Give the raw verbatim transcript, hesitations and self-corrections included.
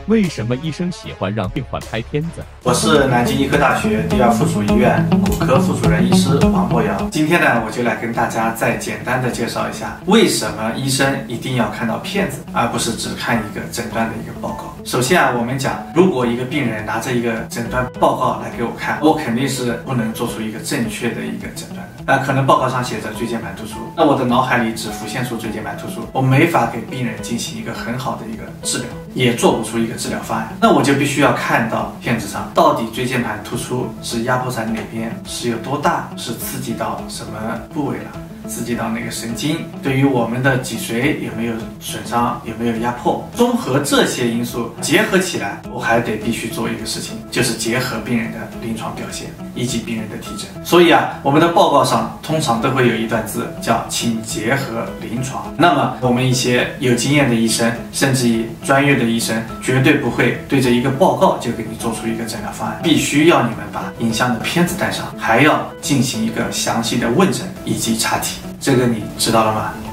为什么医生喜欢让病患拍片子？ 我是南京医科大学第二附属医院骨科副主任医师王博洋。今天呢，我就来跟大家再简单的介绍一下，为什么医生一定要看到片子，而不是只看一个诊断的一个报告。首先啊，我们讲，如果一个病人拿着一个诊断报告来给我看，我肯定是不能做出一个正确的一个诊断的。那可能报告上写着椎间盘突出，那我的脑海里只浮现出椎间盘突出，我没法给病人进行一个很好的一个治疗，也做不出一个治疗方案。那我就必须要看到片子上到底椎间盘突出是压迫在哪边，是有多大，是刺激到什么部位了，刺激到那个神经，对于我们的脊髓有没有损伤，有没有压迫，综合这些因素结合起来，我还得必须做一个事情，就是结合病人的临床表现以及病人的体征。所以啊，我们的报告上通常都会有一段字叫请结合临床。那么我们一些有经验的医生，甚至于专业的医生，绝对不会对着一个报告就给你做出一个诊疗方案，必须要你们把影像的片子带上，还要进行一个详细的问诊以及查体。这个你知道了吗？